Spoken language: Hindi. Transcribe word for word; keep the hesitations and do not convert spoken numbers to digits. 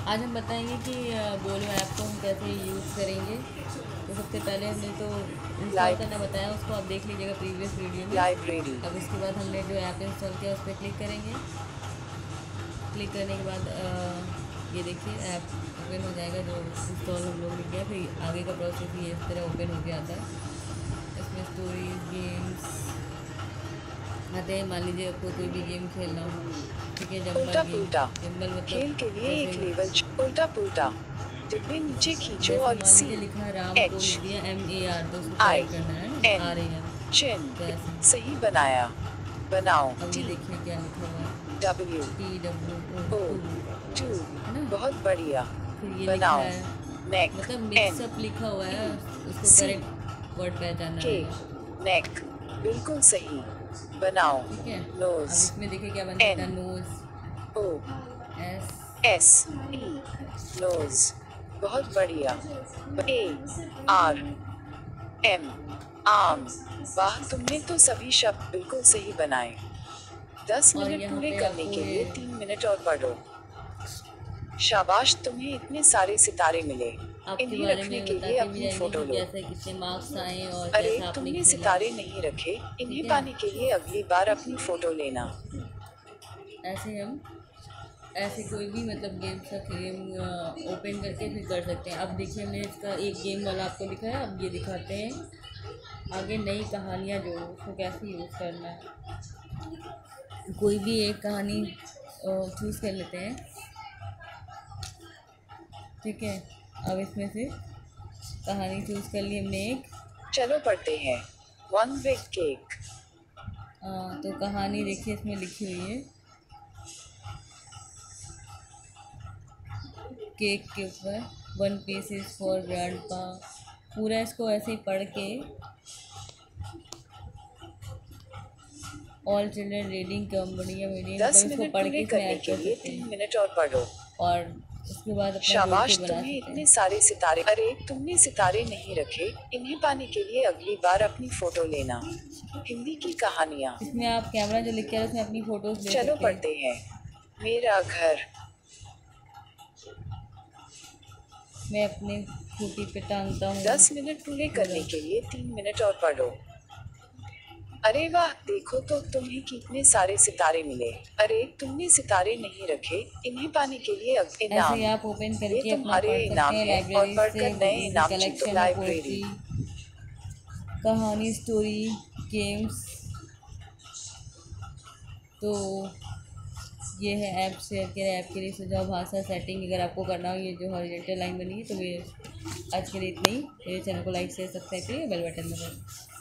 आज हम बताएंगे कि बोलो ऐप को हम कैसे यूज़ करेंगे। तो सबसे पहले हमने तो इंस्टॉल करना बताया, उसको आप देख लीजिएगा प्रीवियस वीडियो में। लाइब्रेरी। अब इसके बाद हमने जो ऐप इंस्टॉल किया उस पर क्लिक करेंगे। क्लिक करने के बाद आ, ये देखिए ऐप ओपन हो जाएगा जो इंस्टॉल हम लोग ने किया। फिर आगे का प्रोसेस ये इस तरह ओपन हो आता है। इसमें स्टोरीज गेम्स आते हैं। मान लीजिए आपको कोई भी गेम खेलना हो, ठीक है। जंगल उल्टा गेम, पुल्टा जंगल मतलब खेल के लिए एक जैसे लेवल। उल्टा पुल्टा डिब्बे नीचे खींचो जैसे और मान सी लीजिए लिखा है राम को लिख एच दिया एम ए आर, तो उसको आई करेक्ट करना है N R A M. Chin. तो ऐसे सही बनाया। बनाओ। अब ये टी देखिए क्या लिखा हुआ है, W T W O O two, two. है ना। बहुत बढ़िया। फिर ये लिखा बनाओ। है, नेक मतलब एन मिक्सअप लिखा हुआ है, ई उसको सी करेक्ट वर्ड पहचानना के रहेगा। नेक। बिल्कुल सही। बनाओ। ठीक है। अब नोज इसमें देखिए क्या बन सकता एन है, nose O S S E nose. बहुत बढ़िया। ए आर एम आम। वाह, तुमने तो सभी शब्द बिल्कुल सही बनाए। दस और मिनट यहाँ पूरे पे करने आपको के लिए ये तीन मिनट और पढ़ो। शाबाश, तुम्हें इतने सारे सितारे मिले। आपके इन्हें बारे रखने में के लिए बताते भी अपनी जाएंगे फोटो कि लो। कैसे कितने मार्क्स आए और अरे, कैसा आपने तुमने खेला, सितारे नहीं रखे, ठीक इन्हें है। पाने के लिए अगली बार अपनी फोटो लेना। ऐसे हम ऐसे कोई भी मतलब गेम का गेम ओपन करके फिर कर सकते हैं। अब देखिए हमने इसका एक गेम वाला आपको दिखाया, अब ये दिखाते हैं आगे नई कहानियाँ जोड़ो, उसको कैसे यूज़ करना है। कोई भी एक कहानी चूज़ कर लेते हैं, ठीक है। अब इसमें से कहानी चूज़ कर ली हमने एक। चलो पढ़ते हैं। One big cake. आ, तो कहानी देखिए इसमें लिखी हुई है केक के ऊपर, one piece is for grandpa. पूरा इसको ऐसे ही पढ़ के, ऑल चिल्ड्रन रीडिंग कम बढ़िया मीडियम, दस मतलब इसको मिनट पढ़ के पूरे इसमें करने ऐड के कर लिए सकते तीन हैं मिनट और पढ़ो। और उसके बाद अपना जोड़ के शाबाश, बना तुम्हें सकते इतने हैं। सारे सितारे। अरे, तुमने सितारे नहीं रखे, इन्हें पाने के लिए अगली बार अपनी फोटो लेना। हिंदी की कहानियाँ। इसमें आप कैमरा जो लिख के है उसमें अपनी फोटोज ले चलो सकते हैं। पढ़ते हैं। मेरा घर। मैं अपने खूंटी पे टांगता हूँ दस मिनट पूरे करने पूरा। के लिए तीन मिनट और पढ़ो। अरे वाह, देखो तो तुम्हें कितने सारे सितारे मिले। अरे, तुमने सितारे नहीं रखे, इन्हें पाने के लिए अब ऐसे ही इनाम। आप ओपन ये करके अपना तुम्हारे पढ़ सकते इनाम हैं है और लाइब्रेरी से, पढ़कर नए इजी इनाम जीतो। कलेक्शन है लाइब्रेरी। पोएट्री, कहानी, स्टोरी, गेम्स। तो ये है ऐप शेयर के ऐप के लिए सुझाव, भाषा सेटिंग अगर आपको करना हो, ये जो हॉरिजॉन्टल लाइन बनी है। तो ये आज के लिए इतना ही। मेरे चैनल को लाइक शेयर सब्सक्राइब करिए, बेल बटन दबाइए।